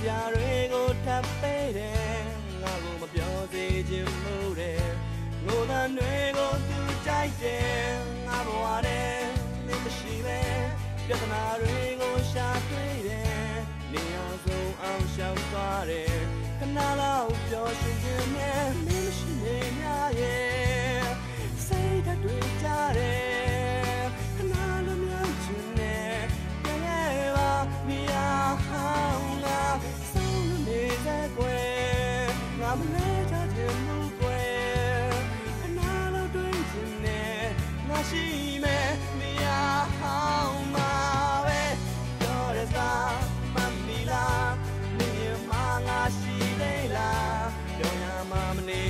ရာတွေကိုထပ်ပေးတယ်ငါကိုမပြောစေချင်မှုတဲ့ငိုတဲ့တွေကိုသူကြိုက်တယ်ငါဘဝတဲ့မင်းမရှိပဲပြဿနာတွေကိုရှာတွေ့တယ်နေအောင်ဆုံးအောင်ရှောင်သွားတယ်ခဏလောက်ပျော်ရွှင်ခြင်းနဲ့မင်းမရှိနေများရဲ့စိတ်ဓာတ်တွေကြတယ်ခဏလိုများချင်နဲ့ပြန်ခဲ့ပါနေရာဟောင်းငါဆုံးလို့နေစက်ကွယ်ငါမလဲချခြင်းမှုကွယ်ခဏလောက်တွေ့ချင်နဲ့ငါရှိမယ်နေရာဟောင်းမှာပဲပြောရစားမမီလားနေမှာငါရှိသေးလားပြောရမှာမနေ